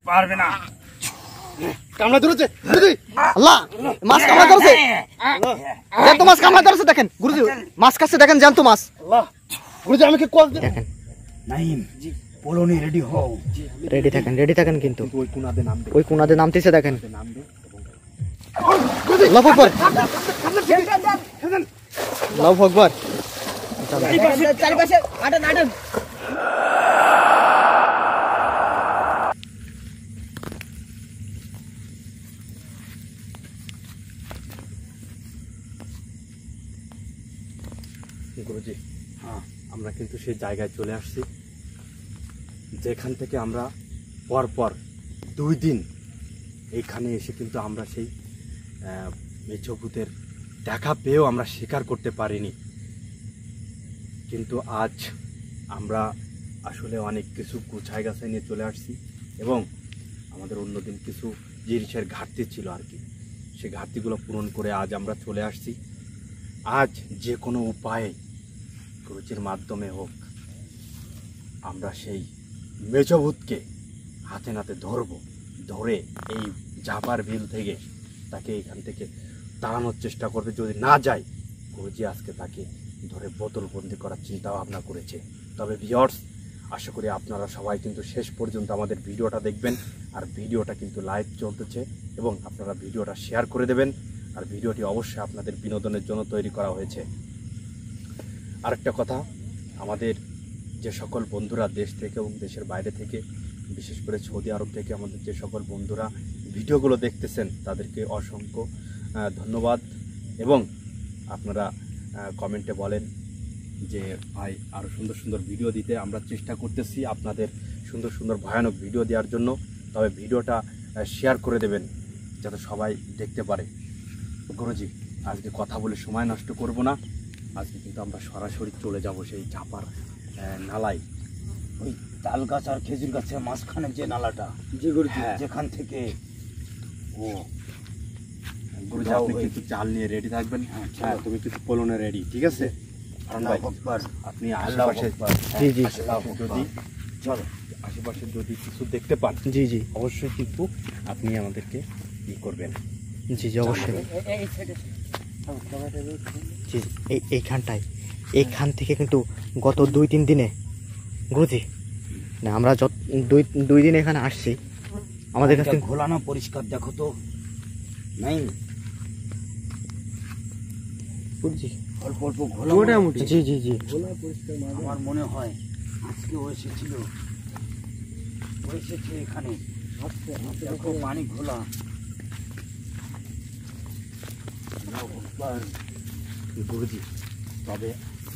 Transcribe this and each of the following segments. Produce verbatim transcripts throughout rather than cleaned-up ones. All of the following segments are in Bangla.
পারবে না। কামড়া ধরেছে গুরুজি। আল্লাহ, মাছ কামড়া ধরেছে। জ্যান্ত মাছ কামড়া ধরেছে, দেখেন গুরুজি, মাছ কাছে দেখেন, জ্যান্ত মাছ। আল্লাহ গুরুজি, আমি কি কল দেখেন। নাইম জি, পোলনি রেডি হও। রেডি থাকেন, রেডি থাকেন, কিন্তু ওই কোনাতে নামবে, ওই কোনাতে নামতেছে, দেখেন। নামবে। আল্লাহু আকবার, আল্লাহু আকবার। চারিপাশে আটেন আটেন। গুরুজি, হ্যাঁ, আমরা কিন্তু সেই জায়গায় চলে আসছি যেখান থেকে আমরা পরপর দুই দিন এইখানে এসে কিন্তু আমরা সেই মেচভূতের দেখা পেয়েও আমরা স্বীকার করতে পারিনি। কিন্তু আজ আমরা আসলে অনেক কিছু গুছাই গাছাই নিয়ে চলে আসছি এবং আমাদের অন্যদিন কিছু জিনিসের ঘাটতি ছিল আর কি, সেই ঘাটতিগুলো পূরণ করে আজ আমরা চলে আসছি। আজ যে কোনো উপায়ে গুরুজির মাধ্যমে হোক আমরা সেই মেচভূতকে হাতে নাতে ধরব, ধরে এই জাপার বিল থেকে তাকে এখান থেকে তাড়ানোর চেষ্টা করবে। যদি না যায়, গুরুজি আজকে তাকে ধরে বোতলবন্দি করার চিন্তা ভাবনা করেছে। তবে ভিউয়ার্স, আশা করি আপনারা সবাই কিন্তু শেষ পর্যন্ত আমাদের ভিডিওটা দেখবেন। আর ভিডিওটা কিন্তু লাইভ চলতেছে এবং আপনারা ভিডিওটা শেয়ার করে দেবেন। আর ভিডিওটি অবশ্যই আপনাদের বিনোদনের জন্য তৈরি করা হয়েছে। আরেকটা কথা, আমাদের যে সকল বন্ধুরা দেশ থেকে এবং দেশের বাইরে থেকে, বিশেষ করে সৌদি আরব থেকে আমাদের যে সকল বন্ধুরা ভিডিওগুলো দেখতেছেন, তাদেরকে অসংখ্য ধন্যবাদ। এবং আপনারা কমেন্টে বলেন যে ভাই আরও সুন্দর সুন্দর ভিডিও দিতে। আমরা চেষ্টা করতেছি আপনাদের সুন্দর সুন্দর ভয়ানক ভিডিও দেওয়ার জন্য। তবে ভিডিওটা শেয়ার করে দেবেন যাতে সবাই দেখতে পারে। গুরুজি, আজকে কথা বলে সময় নষ্ট করব না। আজকে কিন্তু আমরা সরাসরি চলে যাব সেই ঝাপার নালায়, ওই তাল গাছ আর খেজুর গাছের মাঝখানে যে নালাটা, জি গুরুজি, যেখান থেকে ও গুরুজি আপনি কিন্তু চাল নিয়ে রেডি থাকবেন। হ্যাঁ, তুমি কিন্তু পোলনে রেডি, ঠিক আছে? আপনি আশেপাশে জি জি যদি চলো আশেপাশে যদি কিছু দেখতে পান, জি জি অবশ্যই কিন্তু আপনি আমাদেরকে ই করবেন। জি জি অবশ্যই। জি, এই এইখানটায় এইখান থেকে কিন্তু গত দুই তিন দিনে গুরুজি, না আমরা যত দুই দুই দিন এখানে আসছি, আমাদের কাছে ঘোলানো পরিষ্কার দেখো তো নাই গুরুজি, অল্প অল্প ঘোলা। জি জি জি আমার মনে হয় আজকে ও এসেছিল, ও এসেছে এখানে। দেখো পানি ঘোলা। গুরুজি, তবে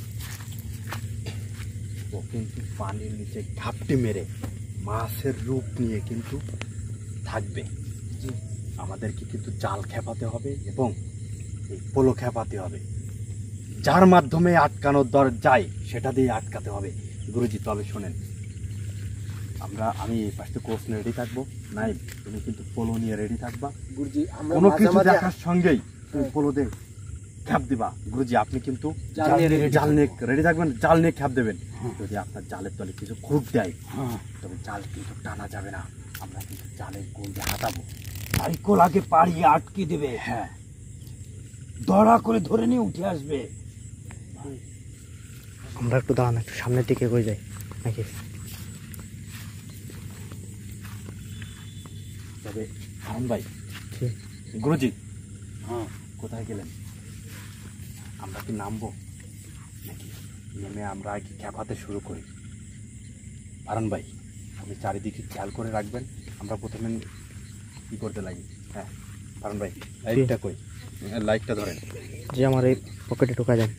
ও কিন্তু পানির নিচে ঘাপটি মেরে মাছের রূপ নিয়ে কিন্তু থাকবে। আমাদেরকে কিন্তু জাল খেপাতে হবে এবং এই পোলো খেপাতে হবে, যার মাধ্যমে আটকানোর দর যায় সেটা দিয়ে আটকাতে হবে। গুরুজি, তবে শোনেন, আমরা আমি এই পাশে কোর্স নিয়ে রেডি থাকবো, নাই তুমি কিন্তু পোলো নিয়ে রেডি থাকবা। গুরুজি, কোনো কিছু দেখার সঙ্গেই তুমি পোলো দিয়ে খ্যাপ দিবা। গুরুজি, আপনি কিন্তু জাল নিয়ে রেডি থাকবেন, জাল নিয়ে খ্যাপ দেবেন। যদি আপনার জালের তলে কিছু খুঁট দেয়, তবে জাল কিন্তু টানা যাবে না, আমরা কিন্তু জালের গোল দিয়ে হাতাবো। আর কোলাকে পাড়িয়ে আটকে দেবে। হ্যাঁ, ধরা করে ধরে নিয়ে উঠে আসবে। আমরা একটু দাঁড়ান, একটু সামনের দিকে এগিয়ে যাই নাকি? তবে হারুন ভাই, গুরুজি, হ্যাঁ কোথায় গেলেন? আমরা কি নামবো নাকি নেমে আমরা আগে খেপাতে শুরু করি? হারুন ভাই, আপনি চারিদিকে খেয়াল করে রাখবেন। আমরা প্রথমে কি করতে লাগি? হ্যাঁ হারুন ভাই, লাইটটা কই? লাইটটা ধরেন। যে আমার এই পকেটে ঢোকা যান।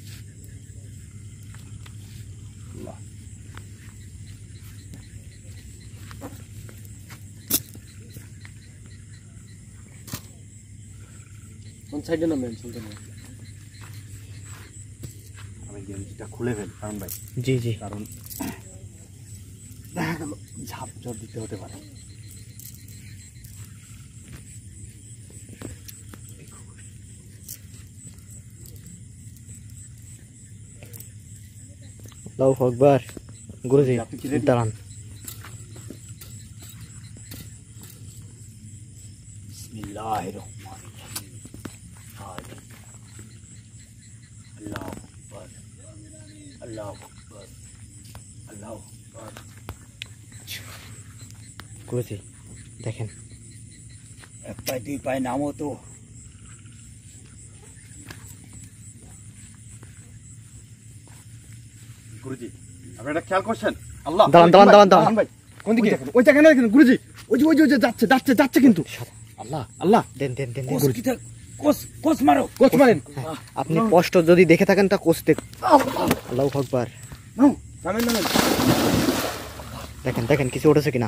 কোন সাইডে নামবেন? শুনতে না, আমি গেঞ্জিটা খুলে ফেল কারণ ভাই, জি জি, কারণ দেখা গেল ঝাঁপ ঝাঁপ দিতে হতে পারে। আল্লাহু আকবার। গুরুজি দাঁড়ান। বিসমিল্লাহির রহমানির রহিম। আমিন। আল্লাহু আকবার, আল্লাহু আকবার, আল্লাহু আকবার। গুরুজি দেখেন এক পায়ে দুই পায়ে নামো তো। গুরুজি আপনি এটা খেয়াল করছেন? আল্লাহ দাঁড়ান দাঁড়ান দাঁড়ান দাঁড়ান ভাই কোন দিকে? ওই দেখেন ওই দেখেন গুরুজি, ওই যে ওই যে ওই যে যাচ্ছে যাচ্ছে যাচ্ছে কিন্তু। আল্লাহ আল্লাহ দেন দেন দেন দেন। কোস কি থাক, কোস কোস মারো, কোচ মারেন। হ্যাঁ, আপনি স্পষ্ট যদি দেখে থাকেন তা কোচ দেখ। আল্লাহু আকবার। নাও নামেন নামেন। দেখেন দেখেন কিছু উঠেছে কিনা।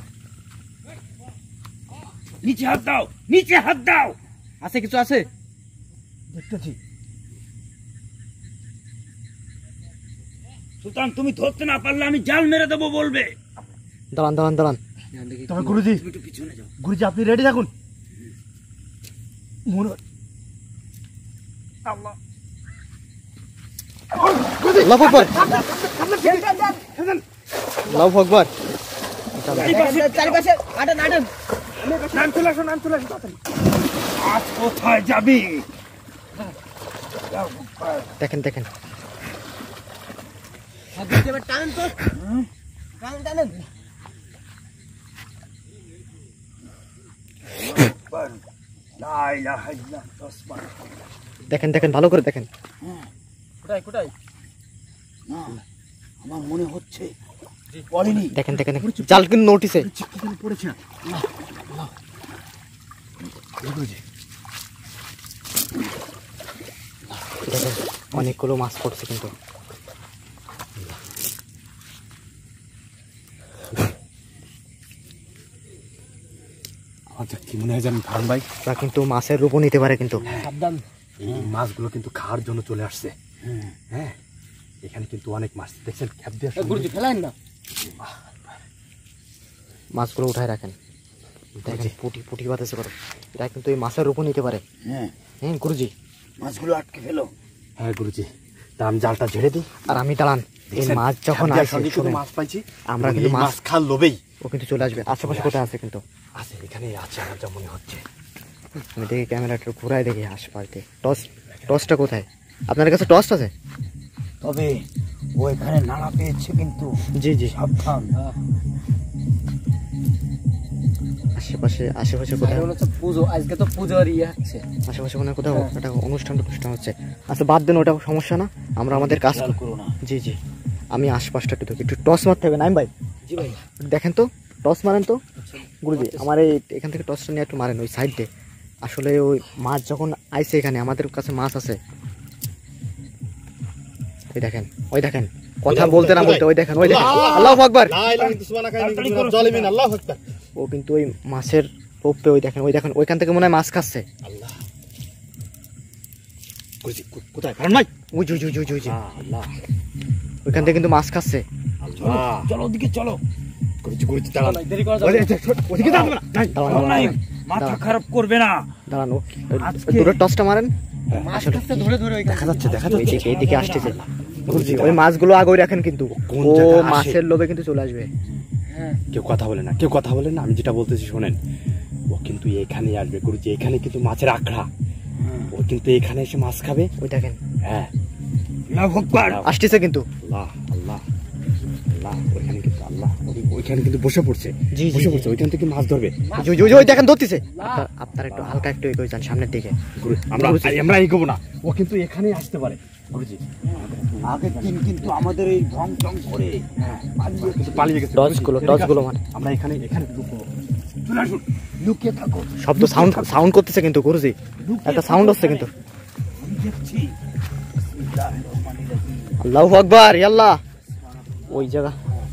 নিচে হাত দাও, নিচে হাত দাও। আছে কিছু আছে? দেখতেছি। সুলতান তুমি ধরতে না পারলে আমি জাল মেরে দেবো বলবে। দাঁড়ান দাঁড়ান দাঁড়ান। তবে গুরুজি, তুমি একটু পিছনে যাও। গুরুজি আপনি রেডি থাকুন। মনে আল্লাহ আল্লাহু আকবার। আল্লাহু আকবার। চারিপাশে আটেন আটেন। নাম চলে আসো, নাম চলে আসো তাড়াতাড়ি। আজ কোথায় যাবি? দেখেন দেখেন টানেন তো, টানেন টানেন। লা ইলাহা ইল্লাল্লাহ। দেখেন দেখেন ভালো করে দেখেন। কোথায় কোথায়? না আমার মনে হচ্ছে পড়েনি। দেখেন দেখেন জাল কিন্তু নোটিসে চিকেন পড়েছে। দেখেন অনেকগুলো মাছ পড়ছে কিন্তু। আচ্ছা কি মনে হয় জানেন ফারুন ভাই, তা কিন্তু মাছের রূপও নিতে পারে কিন্তু। সাবধান, এই মাছগুলো কিন্তু খাওয়ার জন্য চলে আসছে। হ্যাঁ এখানে কিন্তু অনেক মাছ দেখছেন, খ্যাপ দিয়ে গুরুজি ফেলাইন না। মাছগুলো উঠায় রাখেন। দেখেন পুটি পুটি বাতাসে করো, এটা কিন্তু এই মাছের রূপও নিতে পারে। হ্যাঁ হ্যাঁ গুরুজি। মাছগুলো আটকে ফেলো। হ্যাঁ গুরুজি, তা আমি জালটা ঝেড়ে দিই। আর আমি দাঁড়ান, এই মাছ যখন আসে শুনুন, মাছ পাইছি, আমরা কিন্তু মাছ মাছ খাল লোবেই ও কিন্তু চলে আসবে। আশেপাশে কোথায় আছে কিন্তু? আছে, এখানেই আছে আমার যা মনে হচ্ছে। আমি দেখি ক্যামেরাটা ঘুরাই দেখি আশেপাশ দিয়ে। টস টসটা কোথায়? আপনার কাছে টস আছে? তবে ও এখানে নাড়া পেয়েছে কিন্তু। জি জি। সাবধান। আশেপাশে আশেপাশে কোথায়? পুজো, আজকে তো পুজোর ইয়ে হচ্ছে। আশেপাশে মনে হয় কোথাও একটা অনুষ্ঠান অনুষ্ঠান হচ্ছে। আচ্ছা বাদ দেন, ওটা সমস্যা না, আমরা আমাদের কাজ খেয়াল করি। করো না। জি জি। আমি আশপাশটা একটু দেখি, একটু টস মারতে হবে নাইম ভাই। জি ভাই। দেখেন তো, টস মারেন তো গুরুজি। আমার এই এখান থেকে টসটা নিয়ে একটু মারেন ওই সাইড দিয়ে। আসলে ওই মাছ যখন আইছে এখানে, আমাদের কাছে মাছ আছে। ওই দেখেন ওই দেখেন, কথা বলতে না বলতে ওই দেখেন ওই দেখেন। আল্লাহু আকবার। ও কিন্তু ওই মাছের পোপে ওই দেখেন ওই দেখেন, ওইখান থেকে মনে হয় মাছ খাচ্ছে। আল্লাহ গুরুজি কোথায় ফারুন ভাই? ওই যে ওই যে, ওই যে, ওই যে। আল্লাহ ওইখান থেকে কিন্তু মাছ খাচ্ছে। আল্লাহ চলো ওদিকে চলো। গুরুজি গুরুজি দাঁড়ান, দেরি করা যাবে না। ওদিকে যাবে না। নাই, দাঁড়ান চলো নাই, দাঁড়ান, মাথা খারাপ করবে না। দাঁড়ান ও আজকে- দূরে টসটা মারেন। মাছ কাছে ধরে ধরে দেখা যাচ্ছে দেখা যাচ্ছে। এইদিকে এইদিকে আসতেছে গুরুজি। ওই মাছগুলো আগে রাখেন কিন্তু, কোন ও জায়গায় আসে? মাছের লোভে কিন্তু চলে আসবে। হ্যাঁ কেউ কথা বলে না, কেউ কথা বলে না, আমি যেটা বলতেছি শোনেন। ও কিন্তু এখানে আসবে গুরুজি, এখানে কিন্তু মাছের আখড়া। ও কিন্তু এখানে এসে মাছ খাবে। ওই দেখেন হ্যাঁ লাভ আকবার। আসতেছে কিন্তু। আল্লাহ আল্লাহ আল্লাহ, ওইখানে কিন্তু আল্লাহ ওই- ওইখানে কিন্তু বসে পড়ছে, জি, জি, বসে জি। পড়ছে, ওইখান থেকে মাছ ধরবে। ওই যে, ওই যে, ওই দেখেন ধরতেছে। আপনার- আপনার একটু হালকা একটু এগিয়ে যান সামনের দিকে। গুরু, আমরা গুরুজি। আমরা এগোবো না, ও কিন্তু এখানেই আসতে পারে গুরুজি। আগের দিন কিন্তু আমাদের এই ঢং টং করে পালিয়ে কিন্তু পালিয়ে গেছে টসগুলো গুরুজি। টসগুলো মানে আমরা এখানে এখানে লুকবো। চলে আসুন, লুকিয়ে থাকো। শব্দ সাউন্ড সাউন্ড করতেছে কিন্তু গুরুজি, একটা সাউন্ড হচ্ছে কিন্তু। আমি দেখছি। বিসমিল্লাহির রহমানির রহিম। আল্লাহু আকবার। ইয়াল্লাহ ওই জায়গা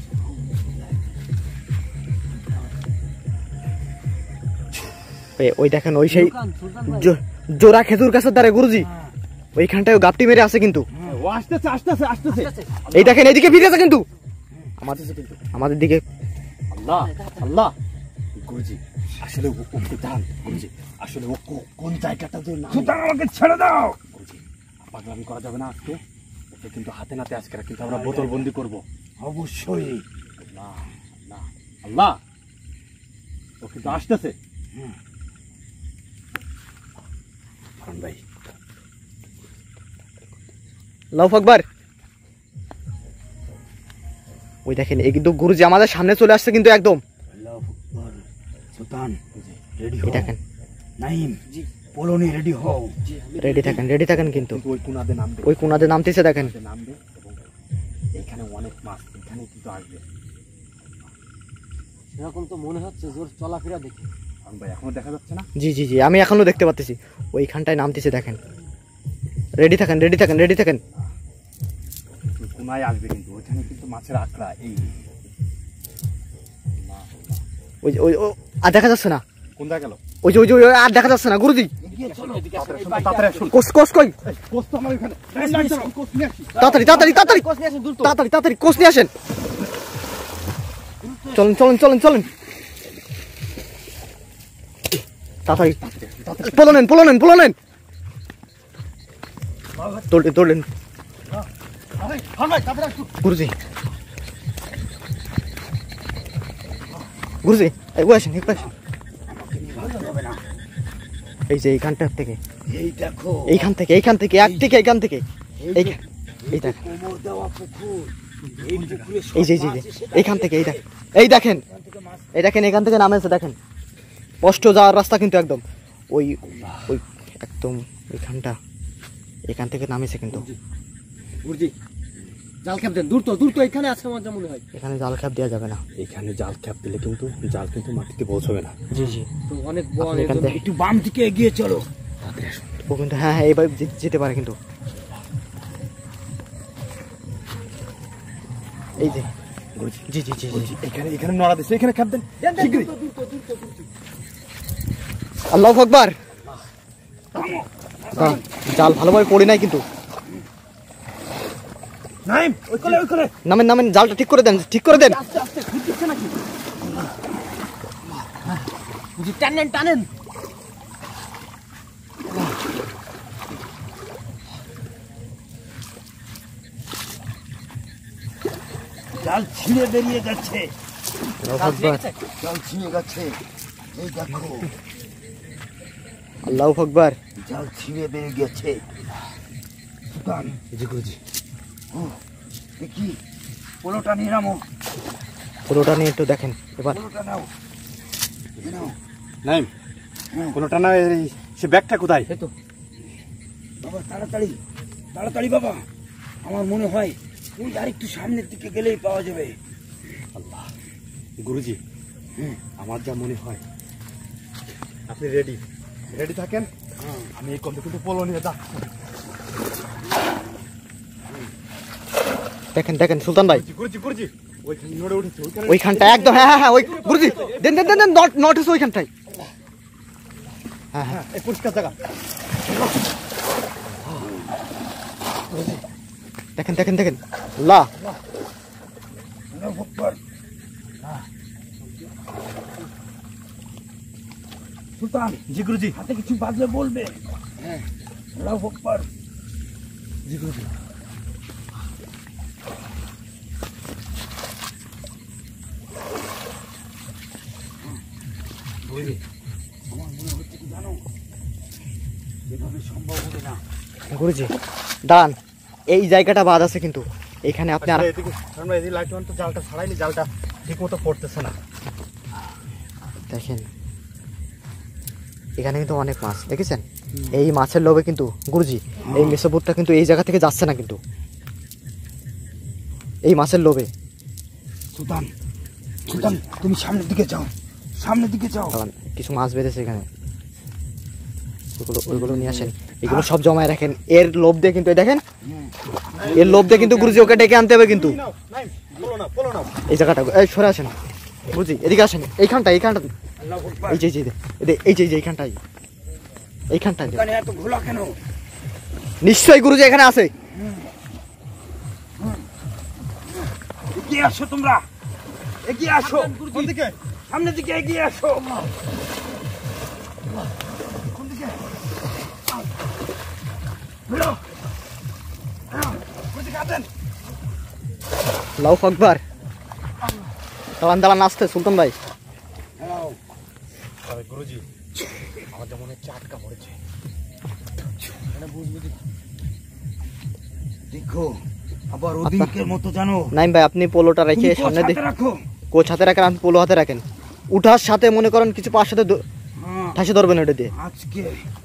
এ- ওই দেখেন ওই সেই জো- জোড়া খেজুর গাছের দ্বারে গুরুজি, ওইখানটায় গাপটি মেরে আছে কিন্তু। ও আসতেছে আসতেছে আসতেছে। এই দেখেন এইদিকে ফিরে আছে কিন্তু আমাদের আমাদের দিকে। আল্লাহ আল্লাহ গুরুজি, আসলে ও ও কোথায় গুরুজি? আসলে ও কো- কোন জায়গাটা যে না সুতরাং আমাকে ছেড়ে দাও। গুরুজি, পাগলামি করা যাবে না আজকে। ওকে কিন্তু হাতে নাতে আজকে কিন্তু আমরা বোতল বন্দি করবো। অবশ্যই। আল্লাহ আল্লাহ আল্লাহ, ও কিন্তু আসতেছে। হারুন ভাই আল্লাহু আকবার। ওই দেখেন এই কিন্তু গুরুজি আমাদের সামনে চলে আসছে কিন্তু একদম। আল্লাহু আকবার। সুলতান রেডি এই হও। দেখেন নাইম পোলনি রেডি হও। রেডি থাকেন রেডি থাকেন কিন্তু কিন্তু ওই কোনাতে নামবে ওই কোনাতে নামতেছে দেখেন। কোনাতে নামবে এবং এখানে অনেক মাছ এখানে কিন্তু আসবে। এরকম তো মনে হচ্ছে জোর চলাফেরা দেখি। হারুন ভাই এখনো দেখা যাচ্ছে না? জি জি জি আমি এখনো দেখতে পাচ্ছি ওইখানটায় নামতেছে দেখেন। রেডি থাকেন রেডি থাকেন রেডি থাকেন। ওই কোনায় আসবে কিন্তু ওইখানে কিন্তু মাছের আঁকড়া এই ওই ওই ও আর দেখা যাচ্ছে না। কোন দেখা গেল? ওই যে ওই যে ওই আর দেখা যাচ্ছে না গুরুজি। এগিয়ে চলো। তাড়াতাড়ি আসুন। কোস কোস কই কোচ তো আমার ওইখানে কোচ নিয়ে আসি। তাড়াতাড়ি তাড়াতাড়ি তাড়াতাড়ি কোচ নিয়ে আসেন দ্রুত। তাড়াতাড়ি তাড়াতাড়ি কোচ নিয়ে আসেন। চলেন চলেন চলেন চলেন তাড়াতাড়ি পোলো নেন পোলো নেন পোলো নেন তোলেন তোলেন গুরুজি গুরুজি এই বসেন এই বসেন। এই যে এইখানটার থেকে এই দেখো এইখান থেকে এইখান থেকে এক থেকে এইখান থেকে এই এই দেখ কোমর দেওয়া পুকুর। এই পুকুরে এই যে এই যে এই যে, এইখান থেকে এই দেখ এই দেখেন এই দেখেন এখান থেকে নামেছে দেখেন। কষ্ট যাওয়ার রাস্তা কিন্তু একদম ওই ওই একদম ওইখানটা এখান থেকে নামেছে কিন্তু। গুরুজি জাল খেপ দেন দ্রুত দ্রুত এখানে আছে আমার যা মনে হয়। এখানে জাল খ্যাপ দেওয়া যাবে না। এখানে জাল খ্যাপ দিলে কিন্তু জাল কিন্তু মাটিতে পৌঁছবে না। জি জি তো অনেক বড় আপনি এখান থেকে একটু বাম দিকে এগিয়ে চলো। ও কিন্তু হ্যাঁ হ্যাঁ এইবার যে- যেতে পারে কিন্তু। এই যে জি জি জি জি এখানে এখানে নড়া দিচ্ছে এখানে খ্যাপ দেন শিগগিরই। আল্লাহু আকবার। বাহ, জাল ভালোভাবে পড়ে নাই কিন্তু। নাইম ওই কোলে ওই কোলে। নামেন নামেন জালটা ঠিক করে দেন ঠিক করে দেন। গুরুজি টানেন টানেন। জাল ছিঁড়ে বেরিয়ে যাচ্ছে। আল্লাহু আকবার জাল ছিঁড়ে গেছে। এই দেখো আল্লাহু আকবার। জাল ছিঁড়ে বেরিয়ে গেছে। সুলতান জি গুরুজি ও দেখি পোলোটা নিয়ে নামো। পুরোটা নিয়ে একটু দেখেন এবার। পোলোটা নাও এই নাও। নাইম হ্যাঁ। কোনোটা না এই সে ব্যাগটা কোথায়? এই তো বাবা তাড়াতাড়ি তাড়াতাড়ি বাবা। আমার মনে হয় ওই আর একটু সামনের দিকে গেলেই পাওয়া যাবে। আল্লাহ গুরুজি হুম। আমার যা মনে হয় আপনি রেডি রেডি থাকেন। আমি এই কন্দ কিন্তু পোলো নিয়ে যাচ্ছি। দেখেন দেখেন সুলতান ভাই গুরুজি গুরুজি ওইখানে নড়ে উঠেছে ওইখানে ওইখানটা একদম হ্যাঁ হ্যাঁ হ্যাঁ ওই গুরুজি দেন দেন দেন দেন নট নট হচ্ছে ওইখানটাই। হ্যাঁ হ্যাঁ এই পরিষ্কার জায়গা। দেখেন দেখেন দেখেন আল্লাহ আল্লাহু আকবার। সুলতান জি গুরুজি হাতে কিছু বাজলে বলবে। হ্যাঁ আল্লাহু আকবার। জি গুরুজি আমার মনে হচ্ছে কি জানো এভাবে সম্ভব হবে না। গুরুজি দাঁড়ান এই জায়গাটা বাদ আছে কিন্তু এখানে আপনি আর আচ্ছা, এদিকে আমরা এদিকে লাইট অন তো জালটা ছাড়াইনি জালটা ঠিক মতো পড়তেছে না। দেখেন এখানে কিন্তু অনেক মাছ দেখেছেন। এই মাছের লোভে কিন্তু গুরুজি এই মেসোপুরটা কিন্তু এই জায়গা থেকে যাচ্ছে না কিন্তু এই মাছের লোভে। সুলতান সুলতান তুমি সামনের দিকে যাও সামনের দিকে যাও। দাঁড়ান, কিছু মাছ বেঁধেছে এখানে ওইগুলো ওইগুলো নিয়ে আসেন এগুলো সব জমায় রাখেন। এর লোভ দিয়ে কিন্তু এই দেখেন এর লোভ দিয়ে কিন্তু গুরুজি ওকে ডেকে আনতে হবে কিন্তু। নাইম পোলো না পোলো না এই জায়গাটা এই সরে আসেন গুরুজি এদিকে আসেন এইখানটা এইখানটা আল্লাহু আকবার। এই যে এই যে এই যে এই যে এই যে এইখানটাই এইখানটাই এখানে এত ঘোলা কেন? নিশ্চয়ই গুরুজি এখানে আছে। এগিয়ে আসো তোমরা এগিয়ে আসো। কোন দিকে? সামনের দিকে এগিয়ে আসো। কোন দিকে? বেরো। বেরো। কোন দিকে আছেন? আল্লাহু আকবার। দাঁড়ান দাঁড়ান আসতে সুলতান ভাই। হ্যালো। তবে গুরুজি আমার যেমন হচ্ছে আটকা পড়েছে। দেখো আবার ওদিনকের মতো জানো। নাইম ভাই আপনি পোলোটা রেখে তুমি কোচ সামনে হাতে দিকে রাখো। কোচ হাতে রাখেন, আপনি পোলো হাতে রাখেন। উঠার সাথে মনে করেন কিছু পাঁচ সাথে হ্যাঁ, ঠাসে ধরবেন ওটা দিয়ে। আজকে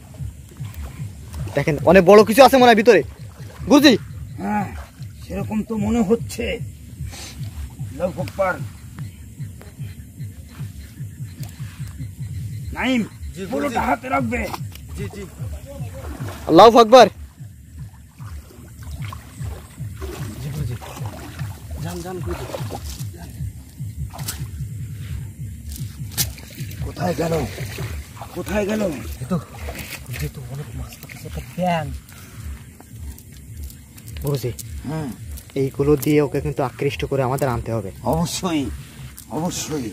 দেখেন অনেক বড় কিছু আছে মনে হয় ভিতরে গুরুজি। হ্যাঁ সেরকম তো মনে হচ্ছে। আল্লাহু আকবার। নাইম পোলোটা হাতে রাখবে। জি জি আল্লাহু আকবার। যান যান গুরুজি। কোথায় গেল কোথায় গেল? গুরুজি হ্যাঁ এইগুলো দিয়ে ওকে কিন্তু আকৃষ্ট করে আমাদের আনতে হবে। অবশ্যই অবশ্যই।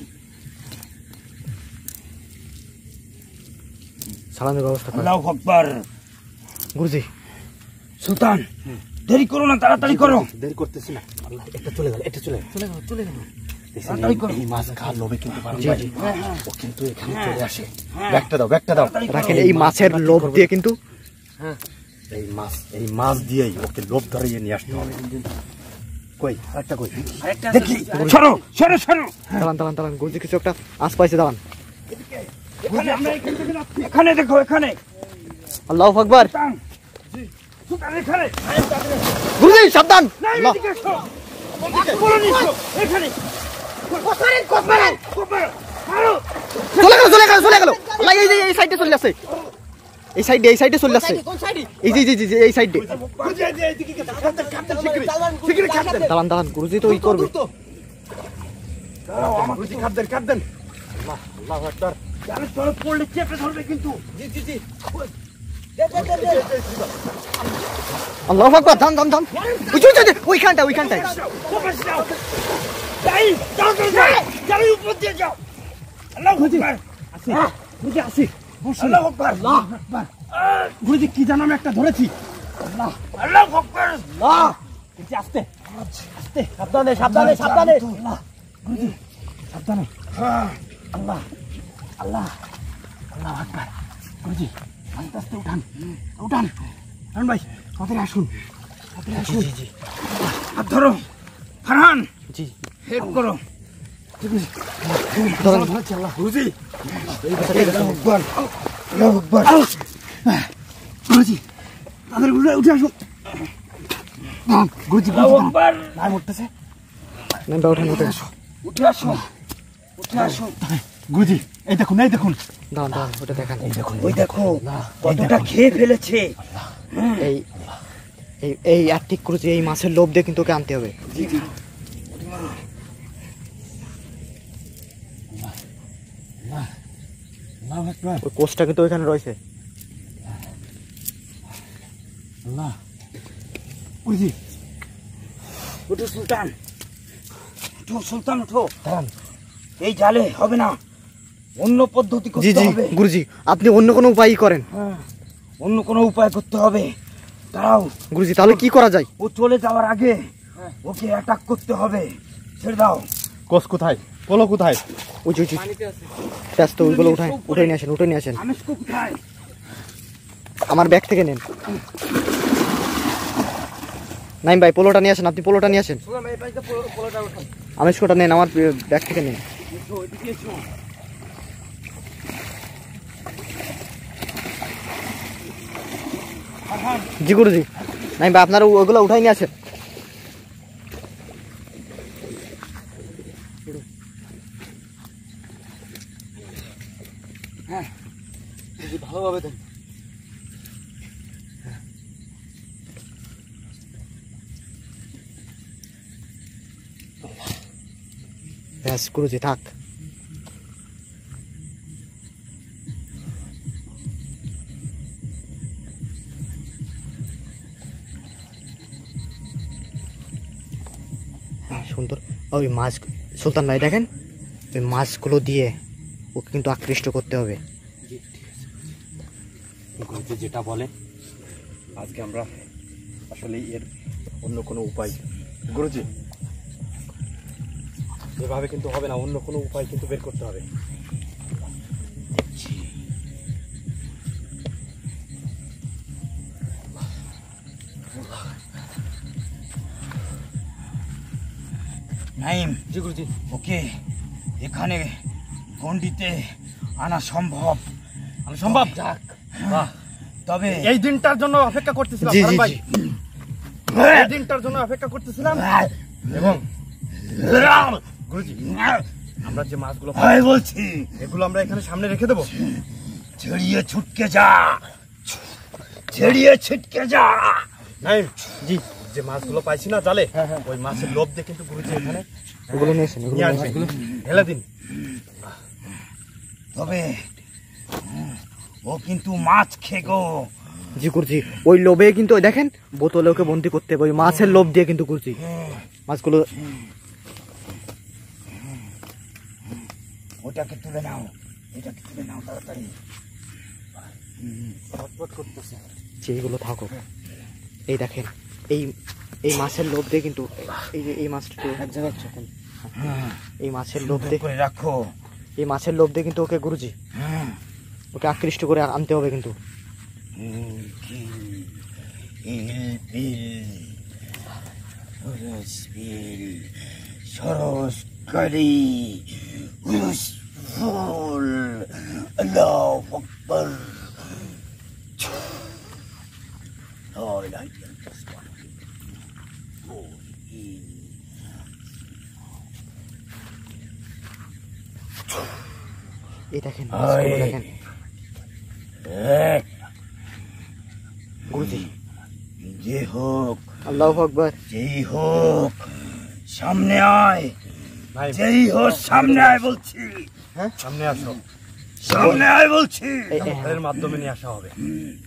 সালামের ব্যবস্থা করেন আল্লাহু আকবার। গুরুজি। সুলতান দেরি করো না, তাড়াতাড়ি করো। দেরি করতেছি না। আল্লাহ এটা চলে গেল, এটা চলে গেল, চলে গেল, চলে গেল। তাড়াতাড়ি করো। এই মাছ খাওয়ার লোভে কিন্তু পারুল জি, ভাই, জি। ও কিন্তু এখানে চলে আসে। ব্যাগটা দাও, ব্যাগটা দাও। তাড়াতাড়ি করো। রাখেন, এই মাছের লোভ দিয়ে কিন্তু এই মাছ, এই মাছ দিয়েই ওকে লোভ ধরিয়ে নিয়ে আসতে হবে। কই একটা কই আরেকটা দেখি। সরো সরো সরো। দাঁড়ান দাঁড়ান দাঁড়ান গুরুজি কিছু একটা আশ পাইছে, দাঁড়ান। এখানে আমরা এখান থেকে যাচ্ছি। এখানে দেখো, এখানে আল্লাহু আকবার। সুলতান সুলতান এখানে। গুরুজি সাবধান। না আল্লাহ। এদিকে এসো। বলো নিছো এখানে। কোপারেন কোপারেন কোপারেন। মারো। চলে গেল চলে গেল চলে গেল। আল্লাহ এই যে এই সাইডে চলে আসছে, এই সাইডে এই সাইডে চলে আসছে, এই যে এই যে এই সাইডে। দাঁড়ান দাঁড়ান গুরুজি তো ওই করবে। গুরুজি কাট দেন, কাট দেন। আল্লাহ আল্লাহু আকবার। জালে তলে পড়লে চেপে ধরবে কিন্তু। জি জি জি। আল্লাহু আকবার। ধান ধান ধান ওই যে, ওই যে, ওইখানটা ওইখানটায়। ফোকাস দাও। যাই যাও যাও যাও। যাই উপর দিয়ে যাও। আল্লাহু আকবার। আসি বুঝে আসি। আল্লাহু আকবার। আল্লাহু আকবার। গুরুজি কি জানো আমি একটা ধরেছি। আল্লাহ আল্লাহু আকবার। আল্লাহ এই যে আস্তে আস্তে, সাবধানে সাবধানে সাবধানে। আল্লাহ গুরুজি সাবধানে। হ্যাঁ আল্লাহ আল্লাহ আল্লাহু আকবার। গুরুজি আস্তে আস্তে উঠান, উঠান। হারুন ভাই তাড়াতাড়ি আসুন, তাড়াতাড়ি আসুন। জি জি হাত ধরো। ফারহান জি হেল্প করো। ধরেন। গুরুজি আল্লাহু আকবার। আল্লাহু আকবার। গুরুজি তাদের উঠে উঠে আসো। গুরুজি আল্লাহু আকবার। নাম উঠতেছে। নামটা ওঠেন ওঠেন। উঠে আসো উঠে আসো। গুরুজি এই দেখুন, এই দেখুন, দাঁড়ান দাঁড়ান ওটা দেখান। এই দেখুন। ওই দেখো কতটা খেয়ে ফেলেছে। এই এই এই আর্টিক গুরুজি এই মাছের লোভ দিয়ে কিন্তু ওকে আনতে হবে। জি জি আল্লাহু আকবার। ওই কোচটা কিন্তু ওইখানে রয়েছে। আল্লাহ গুরুজি উঠো সুলতান, উঠো সুলতান উঠো। দাঁড়ান। এই জালে হবে না, অন্য পদ্ধতি জি করতে জি হবে। গুরুজি আপনি অন্য কোনো উপায়ই করেন। হ্যাঁ, অন্য কোনো উপায় করতে হবে। দাঁড়াও, গুরুজি তাহলে কি করা যায়? ও চলে যাওয়ার আগে ওকে অ্যাটাক করতে হবে। ছেড়ে দাও। কোষ কোথায়, পোলো কোথায়? ওই যে ওই যে ব্যস্ত, ওইগুলো উঠায় উঠে নিয়ে আসেন, উঠে নিয়ে আসেন। আমেশকো কোথায়? আমার ব্যাগ থেকে নেন। নাইম ভাই পোলোটা নিয়ে আসেন, আপনি পোলোটা নিয়ে আসেন। আমেশকোটা নেন, আমার ব্যাগ থেকে নেন। এসো, এদিকে এসো। জি গুরুজি। নাইম ভাই আপনারা ওইগুলো উঠাই নিয়ে আসেন। ভালোভাবে দেন। ব্যাস গুরুজি থাক। সুন্দর। ওই মাছ সুলতান ভাই দেখেন, ওই মাছগুলো দিয়ে ওকে কিন্তু আকৃষ্ট করতে হবে। গুরুজি যেটা বলে, আজকে আমরা আসলে এর অন্য কোনো উপায়, গুরুজি এভাবে কিন্তু হবে না, অন্য কোনো উপায় কিন্তু বের করতে হবে। নাইম, জি গুরুজি। ওকে এখানে গন্ডিতে আনা সম্ভব? আমি সম্ভব। যাক, বাহ। তবে এই দিনটার জন্য অপেক্ষা করতেছিলাম জি, জি, হারান ভাই, জি। এই দিনটার জন্য অপেক্ষা করতেছিলাম। এবং গুরুজি, আমরা যে মাছগুলো ভাই বলছি, এগুলো আমরা এখানে সামনে রেখে দেবো। ছেড়িয়ে ছুটকে যা, ছেড়িয়ে ছিটকে যা। নাইম জি, যে মাছগুলো পাইছি না জালে, ওই মাছের লোভ দিয়ে কিন্তু গুরুজি এখানে ওগুলো নিয়ে আসেন, নিয়ে আসবে। ঢেলে দিন। তবে ও কিন্তু মাছ খেগো। জি গুরুজি, ওই লোভে কিন্তু ওই দেখেন বোতলে ওকে বন্দি করতে হবে, ওই মাছের লোভ দিয়ে কিন্তু গুরুজি মাছগুলো। ওটাকে তুলে নাও, এটাকে তুলে নাও তাড়াতাড়ি। যে এগুলো থাকুক। এই দেখেন, এই এই মাছের লোভ দিয়ে কিন্তু এই যে এই মাছটা একটু এক জায়গায় রাখেন। এই মাছের লোভ দিয়ে করে রাখো। এই মাছের লোভ দিয়ে কিন্তু ওকে গুরুজি হ্যাঁ, ওকে আকৃষ্ট করে আনতে হবে কিন্তু। সরস করি উলুস ফুল, আল্লাহু আকবার। Oh, I like this one. Oh, এই দেখেন মাছগুলো দেখেন yeah. গুরুজি। যে হোক, আল্লাহু আকবার। যেই হোক, সামনে আয়। ভাই যেই হোক সামনে আয় বলছি, সামনে আসো, সামনে আয় বলছি। এই- এই- এর মাধ্যমে নিয়ে আসা হবে।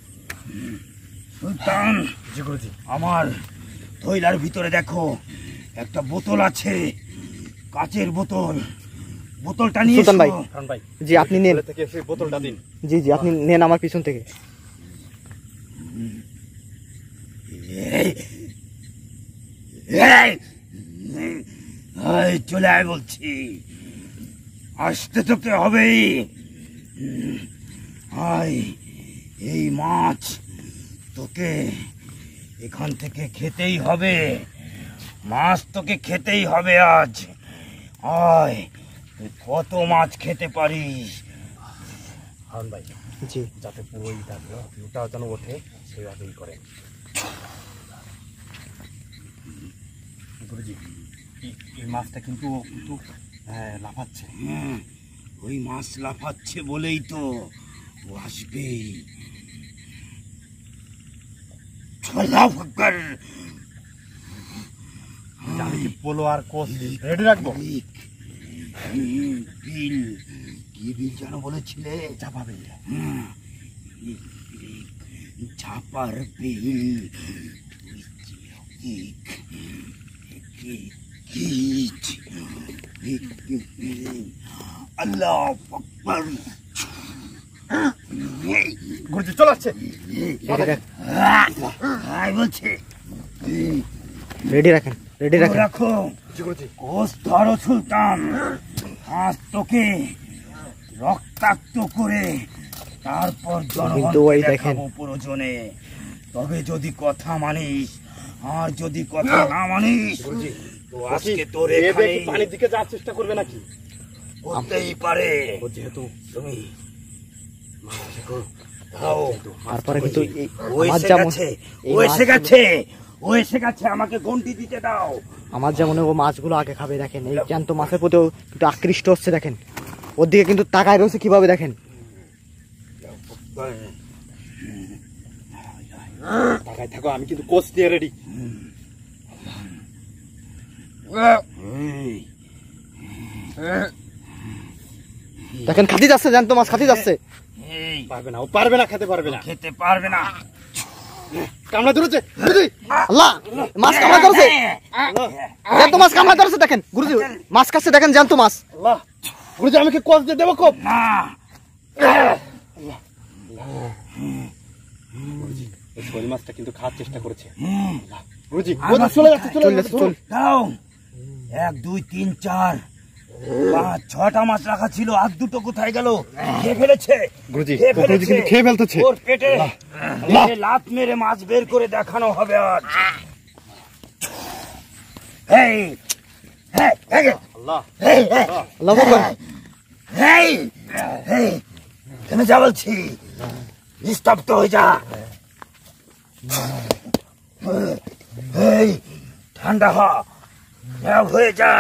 সুলতান, জি গুরুজি। আমার থৈলার ভিতরে দেখো একটা বোতল আছে, কাচের বোতল। বোতলটা নিয়ে সুলতান ভাই। এসো। কারণ ভাই জি আপনি নেন। ছেলে থেকে সেই বোতলটা দিন। জি জি আপনি নেন আমার পিছন থেকে। এই, এই, এই, চলে আয় বলছি, আসতে তোকে হবেই। আয়, এই মাছ তোকে এখান থেকে খেতেই হবে, মাছ তোকে খেতেই হবে আজ। আয়, তুই কত মাছ খেতে পারিস। কারণ ভাই জি যাতে পুরোই থাকবে, ভিউটা যেন ওঠে সেইভাবেই করেন। গুরুজি, এই- এই মাছটা কিন্তু ও কিন্তু হ্যাঁ, লাফাচ্ছে। হুম, ওই মাছ লাফাচ্ছে বলেই তো ও আসবেই। আল্লাহু আকবার। আমি কি পোলো আর কোচ রেডি রাখবো? ঠিক। হুম, বিল, কি বিল যেন বলেছিলে? চাপা বিল। হুম, ঠিক, ঠিক, চাপার বিল। ঠিক, ঠিক, ঠিক, ঠিক, ঠিক। আল্লাহু আকবার। গুরুজি চলে আসছে। আয় বলছে, রেডি রাখেন, রেডি রাখেন। রাখো। জি গুরুজি। কোষ ধরো সুলতান, আজ তোকে রক্তাক্ত করে তারপর কিন্তু ওই জনগণকে দেখেন। দেখাবো প্রয়োজনে। তবে যদি কথা মানিস, আর যদি কথা না মানিস, গুরুজি তো আজকে তোর এ এখানে দেখি পানির দিকে যাওয়ার চেষ্টা করবে নাকি? করতেই পারে। ও যেহেতু তুমি মাছ করো, দাও। তারপরে কিন্তু এই ও আমার এসে যেমন গেছে, এই ও এসে মাছগুলো- গেছে, ও এসে গেছে, আমাকে গন্ডি দিতে দাও। আমার যেমন ও মাছগুলো আগে খাবে দেখেন, এই জ্যান্ত মাছের প্রতিও কিন্তু আকৃষ্ট হচ্ছে দেখেন, ওর দিকে কিন্তু তাকায় রয়েছে কিভাবে দেখেন। তাকায় থাকো, আমি কিন্তু কোচ দিয়ে রেডি। এই, দেখেন খাতি যাচ্ছে, জ্যান্ত মাছ খাতি যাচ্ছে। এই, পারবে না, ও পারবে না, খেতে পারবে না। খেতে পারবে না। কামড়া ধরেছে গুরুজি। আল্লাহ, মাছ কামড়া ধরেছে, জ্যান্ত মাছ কামড়া ধরেছে দেখেন গুরুজি, মাছ কাছে দেখেন জ্যান্ত মাছ। আল্লাহ, গুরুজি আমি কি কোচ দিয়ে দেবো কোপ? না, ওই শোল মাছটা কিন্তু খাওয়ার চেষ্টা করেছে। হুম, গুরুজি আমার গুরুজি চলে যাচ্ছে, চলে চলে যাচ্ছে। যাচ্ছে, চল। দাও। এক দুই তিন চার পাঁচ ছটা মাছ রাখা ছিল, আর দুটো কোথায় গেল? খেয়ে ফেলেছে। গুরুজি, খেয়ে গুরুজি ফেলেছে। কিন্তু খেয়ে ফেলতেছে। ওর পেটে পেটে লাত মেরে মাছ বের করে দেখানো হবে আজ। এই, হ্যাঁ হ্যাঁ আল্লাহ এই এই আল্লাহু আকবার। এই এই থেমে যা বলছি, নিস্তব্ধ হয়ে যা। এই ঠান্ডা হ, ন্যাও হয়ে যা।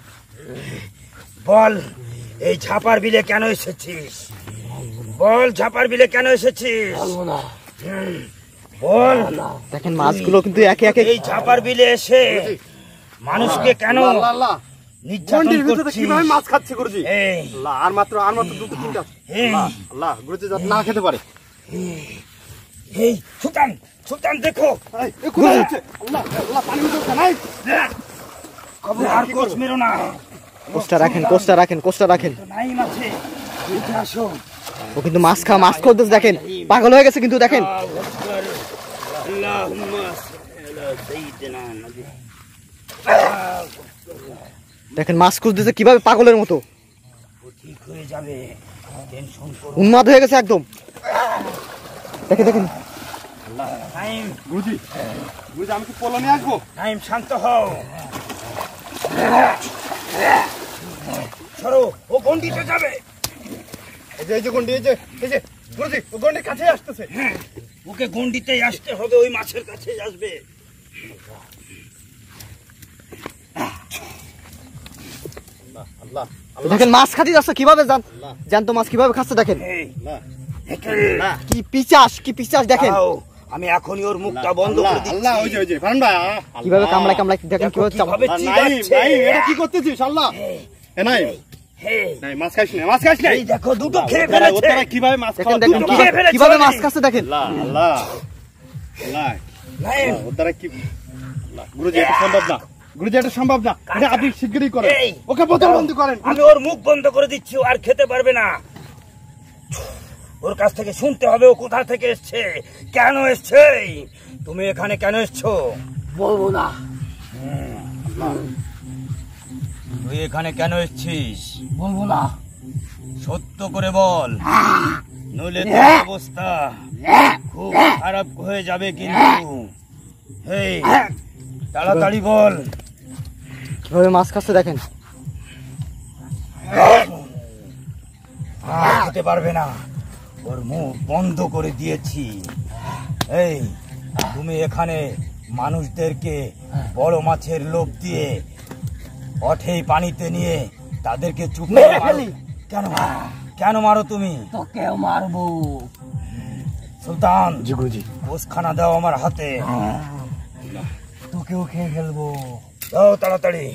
বল এই ঝাপার বিলে কেন এসেছিস? বল ঝাপার বিলে কেন এসেছিস? হুম, বল। দেখেন মাছগুলো কিন্তু একে একে এই ঝাপার বিলে এসে মানুষকে কেন আল্লাহ আল্লাহ নির্যাতন গন্ডির ভিতরে করছিস? কিভাবে মাছ খাচ্ছে গুরুজি? এই আল্লাহ আর মাত্র আর মাত্র দুটো তিনটা আছে। এই আল্লাহ আল্লাহ গুরুজি যাতে না খেতে পারে। এই সুলতান সুলতান দেখো, এই, এ কোথায় যাচ্ছে? আল্লাহ আল্লাহ পানি ভিতরে নাই। খবর আর কোচ মেরো না। কোষ্টা রাখেন, কোষ্টা রাখেন, কোষ্টা রাখেন। নাইম আছে, উঠে আসো। ও কিন্তু মাছ খা মাছ করতেছে দেখেন, পাগল হয়ে গেছে কিন্তু দেখেন। আল্লাহু আকবার, আল্লাহুম্মা সাল্লি আলা সাইয়্যিদিনা নবী। দেখেন মাছ খুঁজতেছে কিভাবে পাগলের মতো, ও ঠিক হয়ে যাবে, টেনশন করো উন্মাদ হয়ে গেছে একদম। দেখেন দেখেন না। নাইম গুরুজি গুরুজি আমি কি পোলো নিয়ে আসবো? নাইম শান্ত হও। সরো, ও গন্ডিতে যাবে। এই যে এই যে গন্ডি, এই যে এই যে গুরুজি ও গন্ডির কাছে আসতেছে। ওকে গন্ডিতেই আসতে হবে, ওই মাছের কাছেই আসবে। আল্লাহ দেখেন মাছ খাতি যাচ্ছে কিভাবে, জান জ্যান্ত মাছ কিভাবে খাচ্ছে দেখেন। এই আল্লাহ একেল, কি পিচাস, কি পিচাস দেখেন দাও, আমি এখনই ওর মুখটা বন্ধ করে দিচ্ছি। আল্লাহ ওই যে ওই যে ফারহান ভাই আহ, কিভাবে আল্লাহ। কামড়ায় কামড়ায় দেখেন দেখো কিভাবে চাপ- কিভাবে আল্লাহ, চিবাচ্ছে। নাইম, নাইম, এটা কি করতেছিস? আল্লাহ এ নাই হেই, নাই মাছ খাইস না, মাছ খাইস না। এই দেখো দুটো খেয়ে ওরা ফেলেছে। ওরা কিভাবে মাছ দেখেন খাওয়াচ্ছে? দেখেন আল্লাহ কিভাবে- ফেলেছে কিভাবে আমি। মাছ খাচ্ছে দেখেন। আল্লাহ আল্লাহ আল্লাহ নাইম, ওর দ্বারা কি আল্লাহ, গুরুজি এটা সম্ভব না, গুরুজি এটা সম্ভব না, এটা আপনি শিগগিরই করেন, এই, ওকে বোতল বন্ধ করেন। আমি ওর মুখ বন্ধ করে দিচ্ছি, ও আর খেতে পারবে না। ওর কাছ থেকে শুনতে হবে ও কোথা থেকে এসছে, কেন এসছে। তুমি এখানে কেন এসছো? বলবো না। তুই এখানে কেন এসছিস? বলবো না। সত্য করে বল, নইলে তোর অবস্থা খুব খারাপ হয়ে যাবে কিন্তু। এই তাড়াতাড়ি বল। কিভাবে মাছ খাচ্ছে দেখেন। আর খেতে পারবে না, ওর মুখ বন্ধ করে দিয়েছি। এই তুমি এখানে মানুষদেরকে বড় মাছের লোভ দিয়ে অঠেই পানিতে নিয়ে তাদেরকে চুপ করে মারো। কেন কেন মারো তুমি? তোকেও মারবো। সুলতান, জি গুরুজি। কোষখানা দাও আমার হাতে, তোকেও খেয়ে ফেলবো। দাও তাড়াতাড়ি।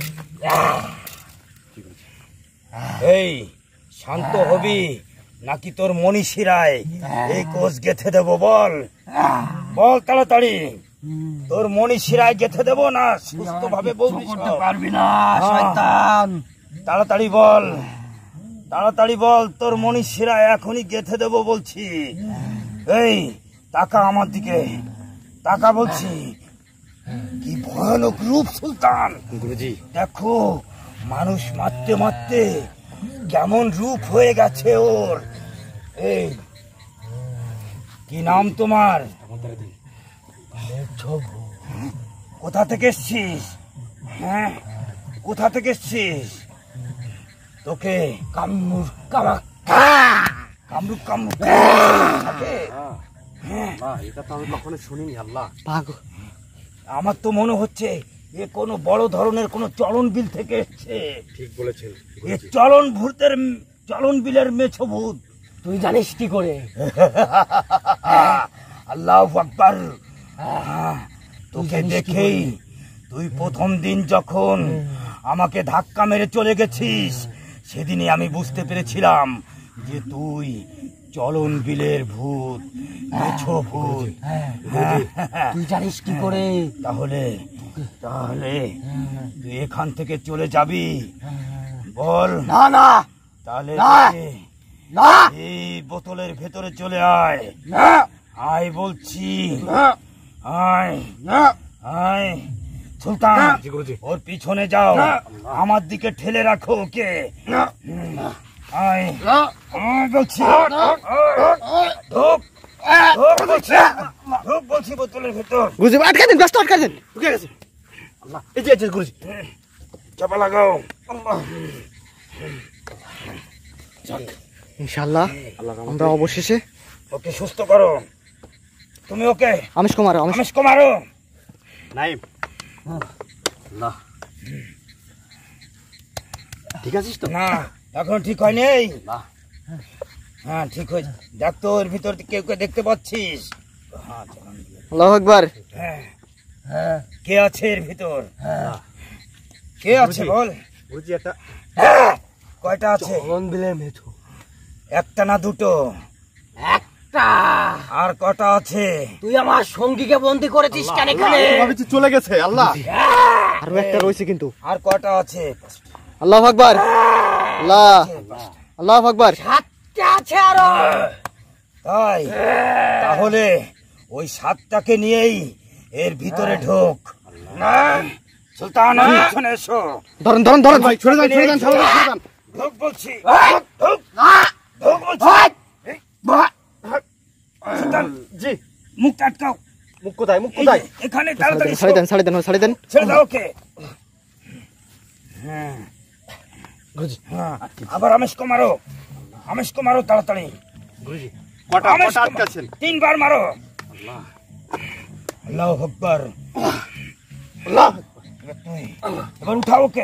এই শান্ত হবি নাকি তোর মনীষীরায় এই কোষ গেথে দেবো? বল বল তাড়াতাড়ি। তোর মনীষীরায় গেথে দেবো না সুস্থ ভাবে বলবি? পারবি না শয়তান। তাড়াতাড়ি বল, তাড়াতাড়ি বল, তোর মনীষীরায় এখনই গেথে দেবো বলছি। এই তাকা আমার দিকে, তাকা বলছি। কি ভয়ানক রূপ সুলতান। গুরুজি দেখো মানুষ মারতে মারতে কেমন রূপ হয়ে গেছে ওর। এই কি নাম তোমার? কোথা থেকে এসছিস? হ্যাঁ কোথা থেকে এসছিস? তোকে কামড় কামা কামড়ুক কামড়ুক থাকে। আল্লাহ এটা তো আমি কখনো শুনিনি। আল্লাহ পাগল আমার তো মনে হচ্ছে এ কোনো বড় ধরনের কোনো চলন বিল থেকে এসছে। ঠিক বলেছেন এ চলন ভূতের চলন বিলের মেছো ভূত। তুই জানিস কি করে? আল্লাহু আকবার। তোকে দেখেই তুই প্রথম দিন যখন আমাকে ধাক্কা মেরে চলে গেছিস সেদিনই আমি বুঝতে পেরেছিলাম যে তুই চলন বিলের ভূত, মেছো ভূত। তুই জানিস কি করে? তাহলে তাহলে তুই এখান থেকে চলে যাবি? বল। না না তাহলে না। তোকে না এই বোতলের ভেতরে চলে আয়। না আয় বলছি, না আয় না আয়। সুলতান জি গুরুজি। ওর পিছনে যাও, আমার দিকে ঠেলে রাখো ওকে। হুম, আয় আয় বলছি। ঢোক ঢোক বলছি, ঢোক বলছি বোতলের ভেতর। গুরুজি আটকা দেন, ব্যস্ত আটকা দেন। ঢুকে গেছে। আল্লাহ এই যে এই যে গুরুজি। চাপা লাগাও আল্লাহ। ইনশাআল্লাহ আমরা অবশেষে ওকে সুস্থ করো তুমি ওকে আমিষ কুমার আমিষ আমিষ কুমারও নাইম না ঠিক আছিস তো? না এখন ঠিক হয়নি না হ্যাঁ ঠিক হয়েছে দেখ তো ওর ভিতর কেউ কেউ দেখতে পাচ্ছিস হ্যাঁ, চলুন। আল্লাহু আকবার। হ্যাঁ হ্যাঁ কে আছে এর ভিতর কে আছে বল বুঝি একটা হ্যাঁ, কয়টা আছে চলন বিলের মেথু একটা না দুটো একটা আর কটা আছে তুই আমার সঙ্গীকে বন্দি করেছিস কেন এখানে ভাবিছি চলে গেছে আল্লাহ। আরো একটা রয়েছে কিন্তু। আর কটা আছে আল্লাহু আকবার। আল্লাহ আল্লাহু আকবার। সাতটা আছে আরো তাই তাহলে ওই সাতটাকে নিয়েই এর ভিতরে ঢোক না সুলতান পিছনে এসো ধরেন ধরেন ধরেন ভাই ছেড়ে দেন ছেড়ে দেন ছেড়ে দেন, ছেড়ে দেন। ঢোক বলছি ঢোক ঢোক বলছি সুলতান জি মুখ আটকাও মুখ কোথায় মুখ এই যে, কোথায়? এখানে তাড়াতাড়ি ছাড়ে দেন ছাড়ে দেন ছাড়ে দেন। ছেড়ে দাও ওকে হ্যাঁ হ্যাঁ, আবার আমেশ মারো আমেশ মারো তাড়াতাড়ি কটা আমেশ কটা আটকাছেন? তিনবার মারো আল্লাহু আকবার আল্লাহ এবার উঠাও ওকে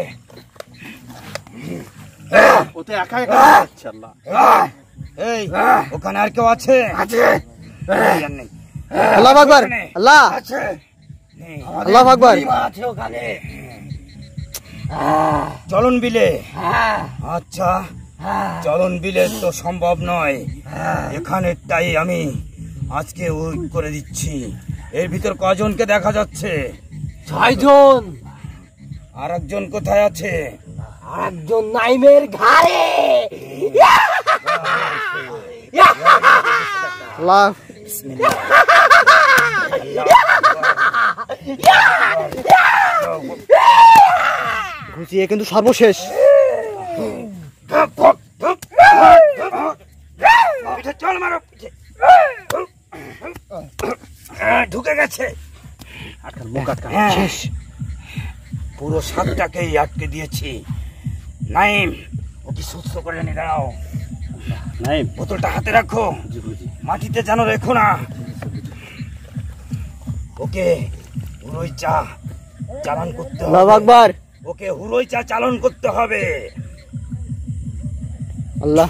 ও তো একা একা যাচ্ছে আল্লাহ। এই ওখানে আর কেউ আছে আছে আল্লাহু আকবার। আল্লাহ আছে নেই। আল্লাহু আকবার। আছে ওখানে চলন বিলে আচ্ছা চলন বিলে তো সম্ভব নয় এখানেরটাই আমি আজকে ওই করে দিচ্ছি এর ভিতর কজনকে দেখা যাচ্ছে ছয়জন আর একজন কোথায় আছে আর একজন নাইমের ঘাড়ে আল্লাহ ঘুচিয়ে কিন্তু সর্বশেষ। পিঠে চল মারো পিঠে। ঢুকে গেছে হ্যাঁ, শেষ। পুরো সাতটাকেই আটকে দিয়েছি নাইম ওকে সুস্থ করে নিয়ে দাঁড়াও নাইম বোতলটা হাতে রাখো মাটিতে যেন রেখো না ওকে হুরোই চা চালান করতে আল্লাহু হবে আকবার। ওকে হুরোই চা চালান করতে হবে আল্লাহ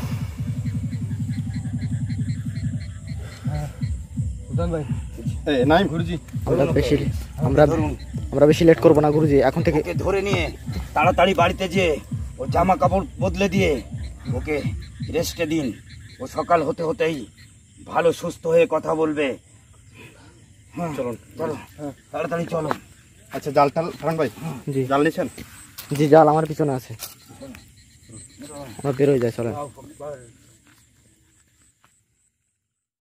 এই নাইম গুরুজি আমরা বেশি আমরা আমরা বেশি লেট করবো না গুরুজি এখন থেকে। ওকে ধরে নিয়ে তাড়াতাড়ি বাড়িতে যেয়ে ও জামা কাপড় বদলে দিয়ে ওকে রেস্টে দিন ও সকাল হতে হতেই ভালো সুস্থ হয়ে কথা বলবে হ্যাঁ চলুন চলো তাড়াতাড়ি চলো আচ্ছা জাল টাল ফারান ভাই জি জাল নিয়েছেন? জি জাল আমার পিছনে আছে। আমরা বেরোয় যাই চলেন। আল্লাহু আকবার।